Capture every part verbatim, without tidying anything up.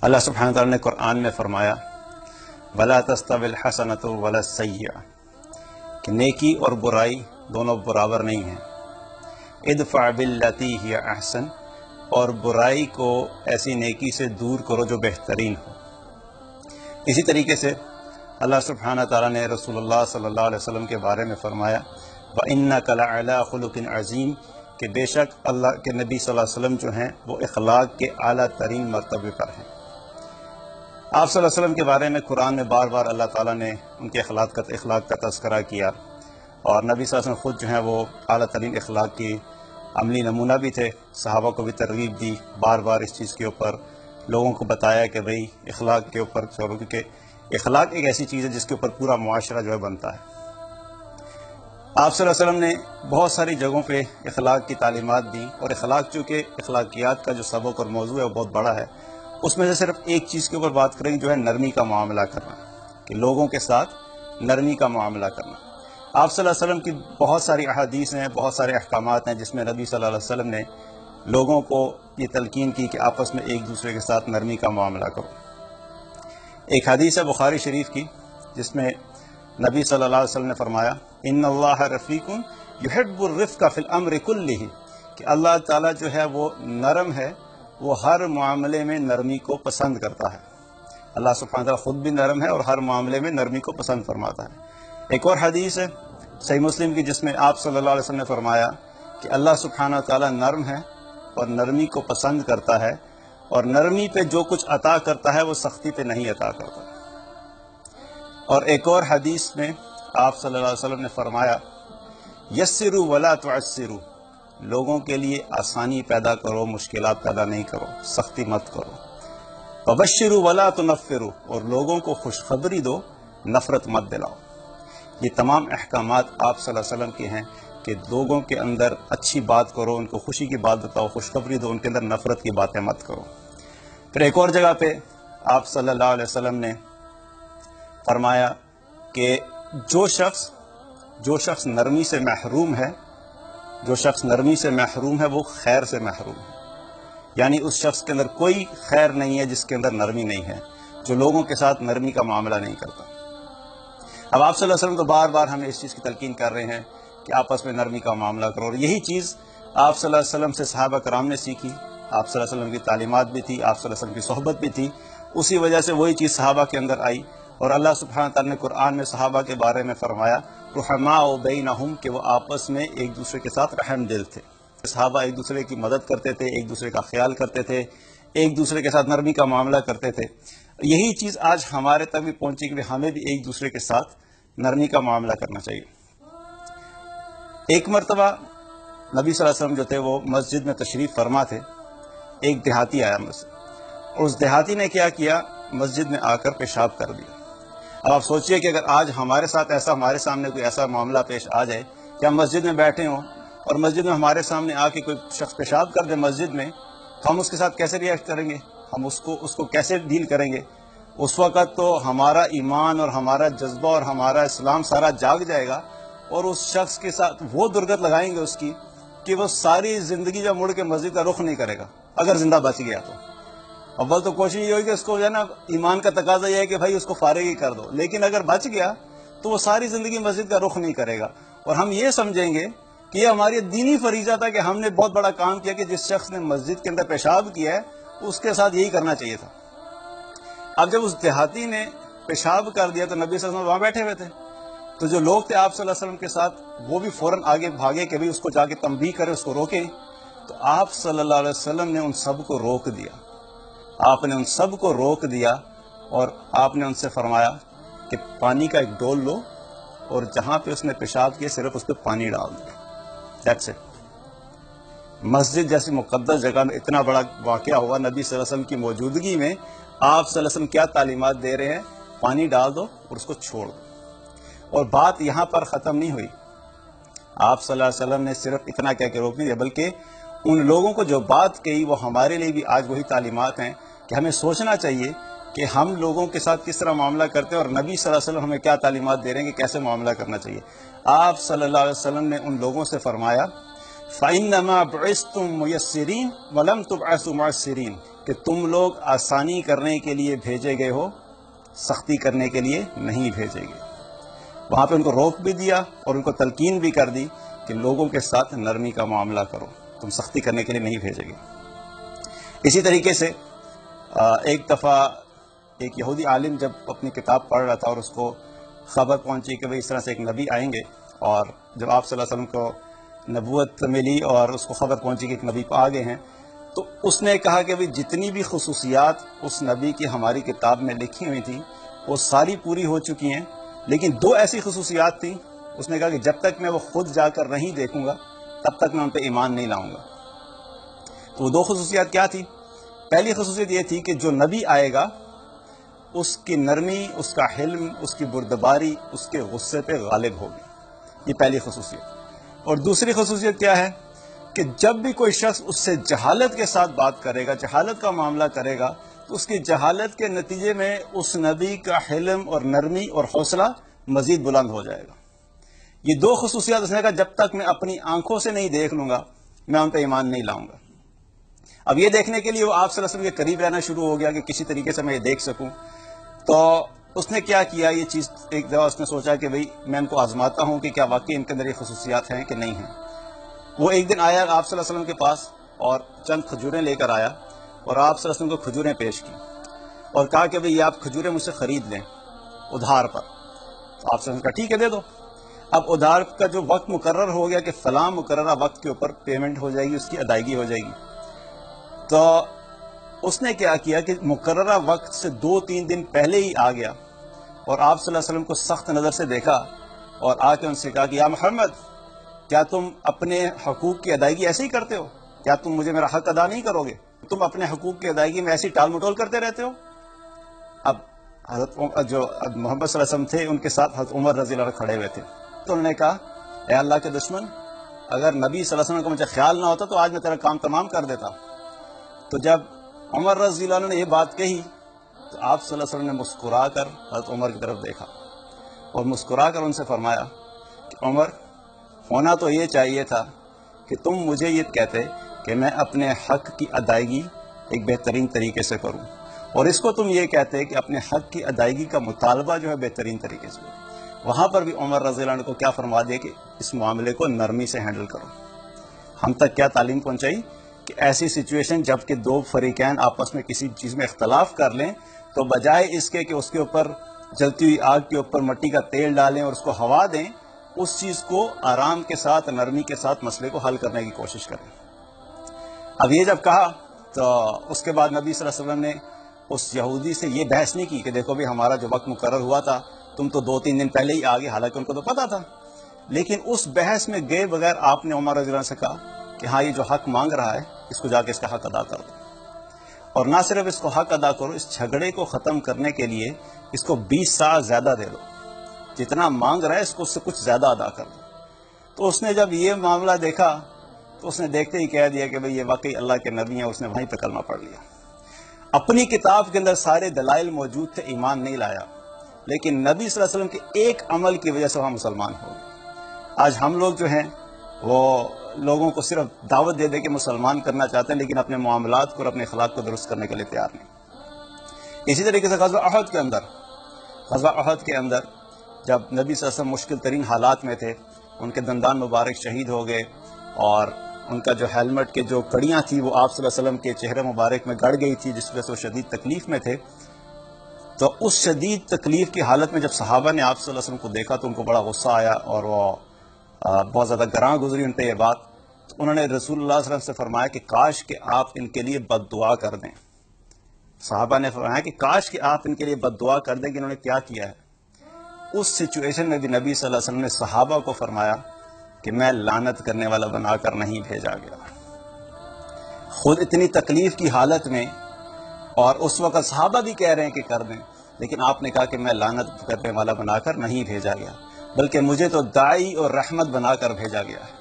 اللہ سبحانہ وتعالی نے قرآن میں فرمایا وَلَا تَسْتَوِي الْحَسَنَةُ وَلَا السَّيِّئَةُ کہ نیکی اور برائی دونوں برابر نہیں ہیں. ادفع باللتی ہی احسن اور برائی کو ایسی نیکی سے دور کرو جو بہترین ہو. اسی طریقے سے اللہ سبحانہ تعالیٰ نے رسول اللہ صلی اللہ علیہ وسلم کے بارے میں فرمایا وَإِنَّكَ لَعَلَىٰ خُلُقٍ عَظِيمٍ کہ بے شک اللہ کے نبی صلی اللہ علیہ وسلم جو ہیں وہ اخلاق کے اعلیٰ ترین مرتبے پر ہیں. آپ صلی اللہ علیہ وسلم کے بارے میں قرآن میں بار بار اللہ تعالیٰ نے ان کے اخلاق کا اخلاق کا تذکرہ کیا، اور نبی صلی اللہ علیہ وسلم خود جو ہیں وہ اعلیٰ ترین اخلاق کی عملی نمونہ بھی تھے. صحابہ کو بھی ترغیب دی، بار بار اس چیز کے اوپر لوگوں کو بتایا کہ بھئی اخلاق کے اوپر چلو، کیونکہ اخلاق ایک ایسی چیز ہے جس کے اوپر پورا معاشرہ جو ہے بنتا ہے. آپ صلی اللہ علیہ وسلم نے بہت ساری جگہوں پہ اخلاق کی تعلیمات دیں، اور اخلاق چونکہ اخلاقیات کا جو سبق اور موضوع ہے وہ بہت بڑا ہے. اس میں سے صرف ایک چیز کے اوپر بات کریں گے جو ہے نرمی کا معاملہ کرنا، کہ لوگوں کے ساتھ نرمی کا معاملہ کرنا. آپ صلی اللہ علیہ وسلم کی بہت ساری احادیث ہیں، بہت سارے احکامات ہیں جس میں نبی صلی اللہ علیہ وسلم نے لوگوں کو یہ تلقین کی کہ آپس میں ایک دوسرے کے ساتھ نرمی کا معاملہ کرو. ایک حدیث ہے بخاری شریف کی جس میں نبی صلی اللہ علیہ وسلم نے فرمایا ان اللہ رفیق یحب الرفق فی الامر کلہ کہ اللہ تعالیٰ جو ہے وہ نرم ہے، وہ ہر معاملے میں نرمی کو پسند کرتا ہے. اللہ سبحانہ تعالیٰ خود بھی نرم ہے اور ہر معاملے میں نرمی کو پسند فرماتا ہے. ایک اور حدیث ہے صحیح مسلم کی جس میں آپ صلی اللہ علیہ وسلم نے فرمایا کہ اللہ سبحانہ تعالیٰ نرم ہے اور نرمی کو پسند کرتا ہے، اور نرمی پہ جو کچھ عطا کرتا ہے وہ سختی پہ نہیں عطا کرتا. اور ایک اور حدیث میں آپ صلی اللہ علیہ وسلم نے فرمایا یسروا ولا تعسروا لوگوں کے لیے آسانی پیدا کرو، مشکلات پیدا نہیں کرو، سختی مت کرو. وبشروا ولا تنفروا اور لوگوں کو خوشخبری دو، نفرت مت دلاؤ. یہ تمام احکامات آپ صلی اللہ علیہ وسلم کے ہیں کہ لوگوں کے اندر اچھی بات کرو، ان کو خوشی کی بات بتاؤ، خوشخبری دو، ان کے اندر نفرت کی باتیں مت کرو. پھر ایک اور جگہ پہ آپ صلی اللہ علیہ وسلم نے فرمایا کہ جو شخص جو شخص نرمی سے محروم ہے جو شخص نرمی سے محروم ہے وہ خیر سے محروم ہے. یعنی اس شخص کے اندر کوئی خیر نہیں ہے جس کے اندر نرمی نہیں ہے، جو لوگوں کے ساتھ نرمی کا معاملہ نہیں کرتا. اب آپ صلی اللہ علیہ وسلم تو بار بار ہمیں اس چیز کی تلقین کر رہے ہیں کہ آپس میں نرمی کا معاملہ کرو، اور یہی چیز آپ صلی اللہ علیہ وسلم سے صحابہ کرام نے سیکھی. آپ صلی اللہ علیہ وسلم کی تعلیمات بھی تھی، آپ صلی اللہ علیہ وسلم کی صحبت بھی تھی، اسی وجہ سے وہی چیز صحابہ کے اندر آئی. اور اللہ سبحانہ تعالیٰ نے قرآن میں صحابہ کے بارے میں فرمایا رحماء بینہم کہ وہ آپس میں ایک دوسرے کے ساتھ رحم دل تھے. صحابہ ایک دوسرے کی مدد کرتے تھے، ایک دوسرے کا خیال کرتے تھے، ایک دوسرے کے ساتھ نرمی کا معاملہ کرتے تھے. یہی چیز آج ہمارے تک بھی پہنچی کہ ہمیں بھی ایک دوسرے کے ساتھ نرمی کا معاملہ کرنا چاہیے. ایک مرتبہ نبی صلی اللہ علیہ وسلم جو تھے وہ مسجد میں تشریف فرما تھے. ایک دیہاتی آیا مسجد، اور اس دیہاتی نے کیا کیا، مسجد میں آ کر پیشاب کر دیا. اب آپ سوچئے کہ اگر آج ہمارے ساتھ ایسا ہمارے سامنے کوئی ایسا معاملہ پیش آ جائے کہ ہم مسجد میں بیٹھے ہوں اور مسجد میں ہمارے سامنے آ کے کوئی شخص پیشاب کر دے مسجد میں، تو ہم اس کے ساتھ کیسے ریئیکٹ کریں گے؟ ہم اس کو اس کو کیسے ڈیل کریں گے؟ اس وقت تو ہمارا ایمان اور ہمارا جذبہ اور ہمارا اسلام سارا جاگ جائے گا، اور اس شخص کے ساتھ وہ درگت لگائیں گے اس کی کہ وہ ساری زندگی جب مڑ کے مسجد کا رخ نہیں کرے گا اگر زندہ بچ گیا تو. اول تو کوشش یہ ہوئی کہ اس کو جو ہے نا ایمان کا تقاضا یہ ہے کہ بھائی اس کو فارغ ہی کر دو، لیکن اگر بچ گیا تو وہ ساری زندگی مسجد کا رخ نہیں کرے گا. اور ہم یہ سمجھیں گے کہ یہ ہماری دینی فریضہ تھا کہ ہم نے بہت بڑا کام کیا کہ جس شخص نے مسجد کے اندر پیشاب کیا ہے اس کے ساتھ یہی کرنا چاہیے تھا. اب جب اس دیہاتی نے پیشاب کر دیا تو نبی صلی اللہ علیہ وسلم وہاں بیٹھے ہوئے تھے، تو جو لوگ تھے آپ صلی اللہ علیہ وسلم کے ساتھ وہ بھی فوراً آگے بھاگے کہ بھئی اس کو جا کے تنبیہ کرے، اس کو روکے. تو آپ صلی اللہ علیہ وسلم نے ان سب کو روک دیا. آپ نے ان سب کو روک دیا اور آپ نے ان سے فرمایا کہ پانی کا ایک ڈول لو اور جہاں پہ اس نے پیشاب کیا صرف اس پہ پانی ڈال دو. That's it. مسجد جیسی مقدس جگہ میں اتنا بڑا واقعہ ہوا نبی صلی اللہ علیہ وسلم کی موجودگی میں، آپ صلی اللہ علیہ وسلم کیا تعلیمات دے رہے ہیں؟ پانی ڈال دو اور اس کو چھوڑ دو. اور بات یہاں پر ختم نہیں ہوئی. آپ صلی اللہ علیہ وسلم نے صرف اتنا کیا کہ روک نہیں دیا، بلکہ ان لوگوں کو جو بات کہی وہ ہمارے لیے بھی آج وہی تعلیمات ہیں کہ ہمیں سوچنا چاہیے کہ ہم لوگوں کے ساتھ کس طرح معاملہ کرتے ہیں، اور نبی صلی اللہ علیہ وسلم ہمیں کیا تعلیمات دے رہے ہیں کہ کیسے معاملہ کرنا چاہیے. آپ صلی اللہ علیہ وسلم نے ان لوگوں سے فرمایا فَإِنَّمَا بُعِثْتُم مُيَسِّرِينَ وَلَمْ تُبْعَثُوا مُعَسِّرِينَ کہ تم لوگ آسانی کرنے کے لیے بھیجے گئے ہو، سختی کرنے کے لیے نہیں بھیجے گئے۔ وہاں پہ ان کو روک بھی دیا اور ان کو تلقین بھی کر دی کہ لوگوں کے ساتھ نرمی کا معاملہ کرو، تم سختی کرنے کے لیے نہیں بھیجے گئے۔ اسی طریقے سے ایک دفعہ ایک یہودی عالم جب اپنی کتاب پڑھ رہا تھا اور اس کو خبر پہنچی کہ بھئی اس طرح سے ایک نبی آئیں گے، اور جب آپ صلی اللہ علیہ وسلم کو نبوت ملی اور اس کو خبر پہنچی کہ ایک نبی آ گئے ہیں، تو اس نے کہا کہ بھئی جتنی بھی خصوصیات اس نبی کی ہماری کتاب میں لکھی ہوئی تھی وہ ساری پوری ہو چکی ہیں، لیکن دو ایسی خصوصیات تھیں، اس نے کہا کہ جب تک میں وہ خود جا کر نہیں دیکھوں گا تب تک میں ان پہ ایمان نہیں لاؤں گا۔ تو وہ دو خصوصیات کیا تھی؟ پہلی خصوصیت یہ تھی کہ جو نبی آئے گا اس کی نرمی، اس کا حلم، اس کی بردباری اس کے غصے پہ غالب ہوگی، یہ پہلی خصوصیت۔ اور دوسری خصوصیت کیا ہے کہ جب بھی کوئی شخص اس سے جہالت کے ساتھ بات کرے گا، جہالت کا معاملہ کرے گا، تو اس کی جہالت کے نتیجے میں اس نبی کا حلم اور نرمی اور حوصلہ مزید بلند ہو جائے گا۔ یہ دو خصوصیات اس نے کہا جب تک میں اپنی آنکھوں سے نہیں دیکھ لوں گا میں ان پہ ایمان نہیں لاؤں گا۔ اب یہ دیکھنے کے لیے وہ آپ صلی اللہ علیہ وسلم کے قریب رہنا شروع ہو گیا کہ کسی طریقے سے میں یہ دیکھ سکوں۔ تو اس نے کیا کیا، یہ چیز ایک دفعہ اس نے سوچا کہ بھئی میں ان کو آزماتا ہوں کہ کیا واقعی ان کے اندر یہ خصوصیات ہیں کہ نہیں ہیں۔ وہ ایک دن آیا آپ صلی اللہ علیہ وسلم کے پاس اور چند کھجوریں لے کر آیا اور آپ صلی اللہ علیہ وسلم کو کھجوریں پیش کی اور کہا کہ بھئی یہ آپ کھجوریں مجھ سے خرید لیں ادھار پر۔ تو آپ صلی اللہ علیہ وسلم نے کہا ٹھیک ہے دے دو۔ اب ادھار کا جو وقت مقرر ہو گیا کہ فلاں مقررہ وقت کے اوپر پیمنٹ ہو جائے گی، اس کی ادائیگی ہو جائے گی، تو اس نے کیا کیا کہ مقررہ وقت سے دو تین دن پہلے ہی آ گیا اور آپ صلی اللہ علیہ وسلم کو سخت نظر سے دیکھا اور آ کے ان سے کہا کہ یا محمد، کیا تم اپنے حقوق کی ادائیگی ایسے ہی کرتے ہو؟ کیا تم مجھے میرا حق ادا نہیں کرو گے؟ تم اپنے حقوق کی ادائیگی میں ایسی ٹال مٹول کرتے رہتے ہو؟ اب حضرت جو محمد صلی اللہ علیہ وسلم تھے ان کے ساتھ حضرت عمر رضی اللہ عنہ کھڑے ہوئے تھے، تو انہوں نے کہا اے اللہ کے دشمن، اگر نبی صلی اللہ علیہ وسلم کو مجھے خیال نہ ہوتا تو آج میں تیرا کام تمام کر دیتا۔ تو جب عمر رضی اللہ عنہ نے یہ بات کہی تو آپ صلی اللہ علیہ وسلم نے مسکرا کر حضرت عمر کی طرف دیکھا اور مسکرا کر ان سے فرمایا کہ عمر، ہونا تو یہ چاہیے تھا کہ تم مجھے یہ کہتے کہ میں اپنے حق کی ادائیگی ایک بہترین طریقے سے کروں، اور اس کو تم یہ کہتے کہ اپنے حق کی ادائیگی کا مطالبہ جو ہے بہترین طریقے سے۔ وہاں پر بھی عمر رضی اللہ عنہ کو کیا فرما دیا کہ اس معاملے کو نرمی سے ہینڈل کرو۔ ہم تک کیا تعلیم پہنچائی کہ ایسی سچویشن جب کہ دو فریقین آپس میں کسی چیز میں اختلاف کر لیں تو بجائے اس کے کہ اس کے اوپر جلتی ہوئی آگ کے اوپر مٹی کا تیل ڈالیں اور اس کو ہوا دیں، اس چیز کو آرام کے ساتھ، نرمی کے ساتھ مسئلے کو حل کرنے کی کوشش کریں۔ اب یہ جب کہا تو اس کے بعد نبی صلی اللہ علیہ وسلم نے اس یہودی سے یہ بحث نہیں کی کہ دیکھو بھی ہمارا جو وقت مقرر ہوا تھا تم تو دو تین دن پہلے ہی آگے، حالانکہ ان کو تو پتا تھا، لیکن اس بحث میں گئے بغیر آپ نے عمر رضی اللہ عنہ سے کہا کہ ہاں یہ جو حق مانگ رہا ہے اس کو جا کے اس کا حق ادا کر دو، اور نہ صرف اس کو حق ادا کرو، اس جھگڑے کو ختم کرنے کے لیے اس کو بیس سا زیادہ دے دو، جتنا مانگ رہا ہے اس کو اس سے کچھ زیادہ ادا کر دو۔ تو اس نے جب یہ معاملہ دیکھا تو اس نے دیکھتے ہی کہہ دیا کہ بھئی یہ واقعی اللہ کے نبی ہیں، اس نے وہیں پہ کلمہ پڑھ لیا۔ اپنی کتاب کے اندر سارے دلائل موجود تھے، ایمان نہیں لایا، لیکن نبی صلی اللہ علیہ وسلم کے ایک عمل کی وجہ سے وہاں مسلمان ہو گئے۔ آج ہم لوگ جو ہیں وہ لوگوں کو صرف دعوت دے دے کے مسلمان کرنا چاہتے ہیں، لیکن اپنے معاملات کو اور اپنے اخلاق کو درست کرنے کے لیے تیار نہیں۔ اسی طریقے سے غزوہ احد کے اندر غزوہ احد کے اندر جب نبی صلی اللہ علیہ وسلم مشکل ترین حالات میں تھے، ان کے دندان مبارک شہید ہو گئے اور ان کا جو ہیلمٹ کے جو کڑیاں تھیں وہ آپ صلی اللہ علیہ وسلم کے چہرے مبارک میں گڑ گئی تھی، جس وجہ سے وہ شدید تکلیف میں تھے۔ تو اس شدید تکلیف کی حالت میں جب صحابہ نے آپ صلی اللہ علیہ وسلم کو دیکھا تو ان کو بڑا غصہ آیا اور وہ بہت زیادہ گراں گزری ان پہ یہ بات۔ تو انہوں نے رسول اللہ صلی اللہ علیہ وسلم سے فرمایا کہ کاش کہ آپ ان کے لیے بد دعا کر دیں۔ صحابہ نے فرمایا کہ کاش کہ آپ ان کے لیے بد دعا کر دیں کہ انہوں نے کیا کیا ہے۔ اس سچویشن میں بھی نبی صلی اللہ علیہ وسلم نے صحابہ کو فرمایا کہ میں لعنت کرنے والا بنا کر نہیں بھیجا گیا۔ خود اتنی تکلیف کی حالت میں، اور اس وقت صحابہ بھی کہہ رہے ہیں کہ کر دیں، لیکن آپ نے کہا کہ میں لعنت کرنے والا بنا کر نہیں بھیجا گیا، بلکہ مجھے تو داعی اور رحمت بنا کر بھیجا گیا ہے۔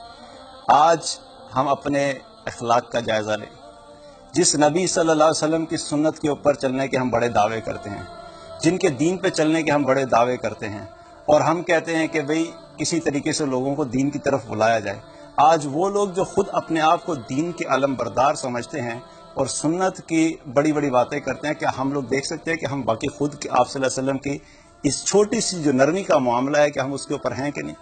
آج ہم اپنے اخلاق کا جائزہ لیں۔ جس نبی صلی اللہ علیہ وسلم کی سنت کے اوپر چلنے کے ہم بڑے دعوے کرتے ہیں، جن کے دین پہ چلنے کے ہم بڑے دعوے کرتے ہیں، اور ہم کہتے ہیں کہ بھئی کسی طریقے سے لوگوں کو دین کی طرف بلایا جائے، آج وہ لوگ جو خود اپنے آپ کو دین کے علم بردار سمجھتے ہیں اور سنت کی بڑی بڑی باتیں کرتے ہیں. کیا ہم لوگ دیکھ سکتے ہیں کہ ہم باقی خود کے آپ صلی اللہ علیہ وسلم کی اس چھوٹی سی جو نرمی کا معاملہ ہے کہ ہم اس کے اوپر ہیں کہ نہیں؟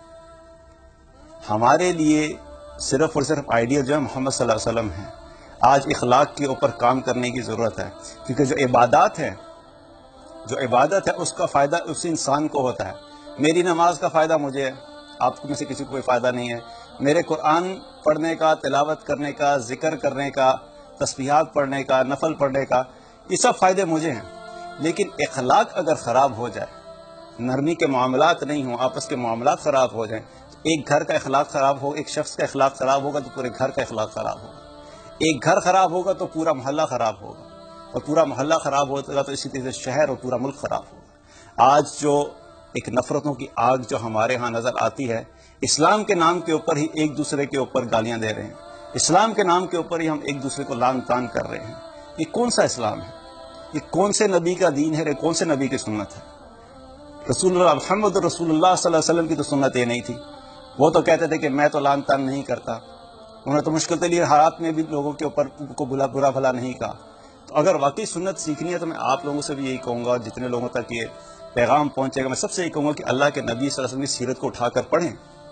ہمارے لیے صرف اور صرف آئیڈیا جو ہے محمد صلی اللہ علیہ وسلم ہیں. آج اخلاق کے اوپر کام کرنے کی ضرورت ہے، کیونکہ جو عبادات ہے جو عبادت ہے اس کا فائدہ اس انسان کو ہوتا ہے. میری نماز کا فائدہ مجھے ہے، آپ میں سے کسی کو کوئی فائدہ نہیں ہے. میرے قرآن پڑھنے کا، تلاوت کرنے کا، ذکر کرنے کا، تسبیحات پڑھنے کا، نفل پڑھنے کا، یہ سب فائدے مجھے ہیں. لیکن اخلاق اگر خراب ہو جائے، نرمی کے معاملات نہیں ہوں، آپس کے معاملات خراب ہو جائیں، ایک گھر کا اخلاق خراب ہو، ایک شخص کا اخلاق خراب ہوگا تو پورے گھر کا اخلاق خراب ہوگا. ایک گھر خراب ہوگا تو پورا محلہ خراب ہوگا، اور پورا محلہ خراب ہوگا تو اسی طرح سے شہر اور پورا ملک خراب ہوگا. آج جو ایک نفرتوں کی آگ جو ہمارے ہاں نظر آتی ہے، اسلام کے نام کے اوپر ہی ایک دوسرے کے اوپر گالیاں دے رہے ہیں، اسلام کے نام کے اوپر ہی ہم ایک دوسرے کو لعن طعن کر رہے ہیں. یہ کون سا اسلام ہے؟ یہ کون سے نبی کا دین ہے؟ یہ کون سے نبی کی سنت ہے؟ رسول اللہ محمد رسول اللہ صلی اللہ علیہ وسلم کی تو سنت یہ نہیں تھی. وہ تو کہتے تھے کہ میں تو لعن طعن نہیں کرتا. انہوں نے تو مشکل ترین حالات میں بھی لوگوں کے اوپر کو بلا برا بھلا نہیں کہا. تو اگر واقعی سنت سیکھنی ہے تو میں آپ لوگوں سے بھی یہی کہوں گا، اور جتنے لوگوں تک یہ پیغام پہنچے گا میں سب سے یہی کہوں گا کہ اللہ کے نبی صلی اللہ علیہ وسلم کی سیرت کو اٹھا کر پڑھیں.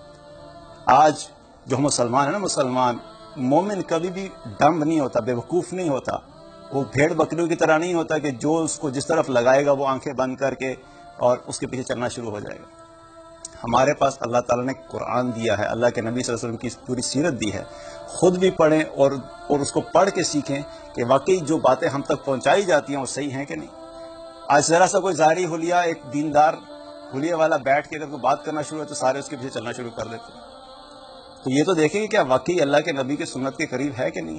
آج جو مسلمان ہیں نا، مسلمان مومن کبھی بھی ڈمب نہیں ہوتا، بے وقوف نہیں ہوتا. وہ بھیڑ بکریوں کی طرح نہیں ہوتا کہ جو اس کو جس طرف لگائے گا وہ آنکھیں بند کر کے اور اس کے پیچھے چلنا شروع ہو جائے گا. ہمارے پاس اللہ تعالیٰ نے قرآن دیا ہے، اللہ کے نبی صلی اللہ علیہ وسلم کی پوری سیرت دی ہے. خود بھی پڑھیں اور اور اس کو پڑھ کے سیکھیں کہ واقعی جو باتیں ہم تک پہنچائی جاتی ہیں وہ صحیح ہیں کہ نہیں. آج ذرا سا کوئی ظاہری حلیہ، ایک دیندار حلیہ والا بیٹھ کے اگر کوئی بات کرنا شروع ہے تو سارے اس کے پیچھے چلنا شروع کر دیتے ہیں. تو یہ تو دیکھیں کہ کیا واقعی اللہ کے نبی کی سنت کے قریب ہے کہ نہیں.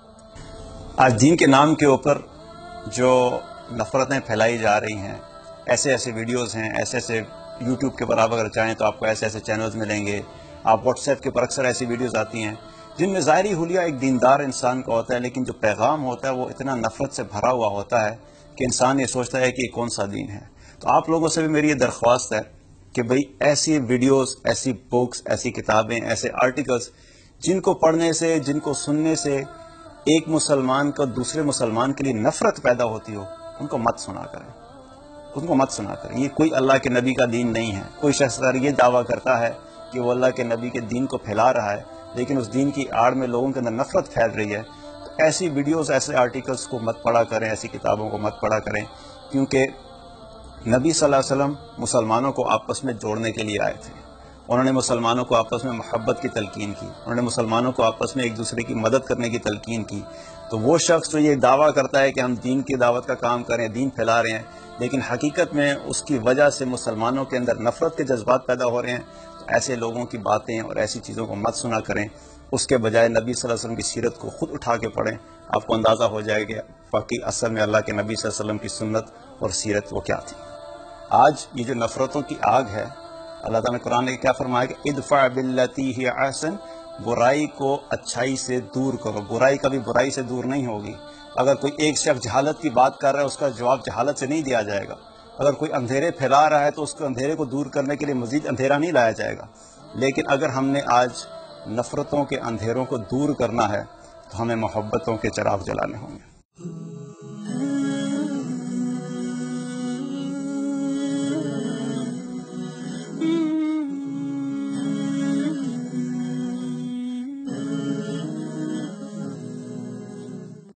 آج دین کے نام کے اوپر جو نفرتیں پھیلائی جا رہی ہیں، ایسے ایسے ویڈیوز ہیں، ایسے ایسے یوٹیوب کے اوپر آپ اگر چاہیں تو آپ کو ایسے ایسے چینلز ملیں گے. آپ واٹس ایپ کے اوپر اکثر ایسی ویڈیوز آتی ہیں جن میں ظاہری حلیہ ایک دیندار انسان کا ہوتا ہے، لیکن جو پیغام ہوتا ہے وہ اتنا نفرت سے بھرا ہوا ہوتا ہے کہ انسان یہ سوچتا ہے کہ یہ کون سا دین ہے. تو آپ لوگوں سے بھی میری یہ درخواست ہے کہ بھئی ایسی ویڈیوز، ایسی بکس، ایسی کتابیں، ایسے آرٹیکلز جن کو پڑھنے سے، جن کو سننے سے ایک مسلمان کا دوسرے مسلمان کے لیے نفرت پیدا ہوتی ہو، ان کو مت سنا کریں، ان کو مت سنا کریں. یہ کوئی اللہ کے نبی کا دین نہیں ہے. کوئی شخص اگر یہ دعویٰ کرتا ہے کہ وہ اللہ کے نبی کے دین کو پھیلا رہا ہے لیکن اس دین کی آڑ میں لوگوں کے اندر نفرت پھیل رہی ہے، تو ایسی ویڈیوز، ایسے آرٹیکلز کو مت پڑھا کریں، ایسی کتابوں کو مت پڑھا کریں. کیونکہ نبی صلی اللہ علیہ وسلم مسلمانوں کو آپس میں جوڑنے کے لیے آئے تھے. انہوں نے مسلمانوں کو آپس میں محبت کی تلقین کی، انہوں نے مسلمانوں کو آپس میں ایک دوسرے کی مدد کرنے کی تلقین کی. تو وہ شخص جو یہ دعویٰ کرتا ہے کہ ہم دین کی دعوت کا کام کریں، دین پھیلا رہے ہیں، لیکن حقیقت میں اس کی وجہ سے مسلمانوں کے اندر نفرت کے جذبات پیدا ہو رہے ہیں، تو ایسے لوگوں کی باتیں اور ایسی چیزوں کو مت سنا کریں. اس کے بجائے نبی صلی اللہ علیہ وسلم کی سیرت کو خود اٹھا کے پڑھیں. آپ کو اندازہ ہو جائے گا باقی اصل میں اللہ کے نبی صلی اللہ علیہ وسلم کی سنت اور سیرت وہ کیا تھی. آج یہ جو نفرتوں کی آگ ہے، اللہ تعالیٰ نے قرآن نے کیا فرمایا کہ ادفع باللتی ہی احسن، برائی کو اچھائی سے دور کرو. برائی کبھی برائی سے دور نہیں ہوگی. اگر کوئی ایک شخص جہالت کی بات کر رہا ہے، اس کا جواب جہالت سے نہیں دیا جائے گا. اگر کوئی اندھیرے پھیلا رہا ہے تو اس کو اندھیرے کو دور کرنے کے لیے مزید اندھیرا نہیں لایا جائے گا. لیکن اگر ہم نے آج نفرتوں کے اندھیروں کو دور کرنا ہے تو ہمیں محبتوں کے چراغ جلانے ہوں گے.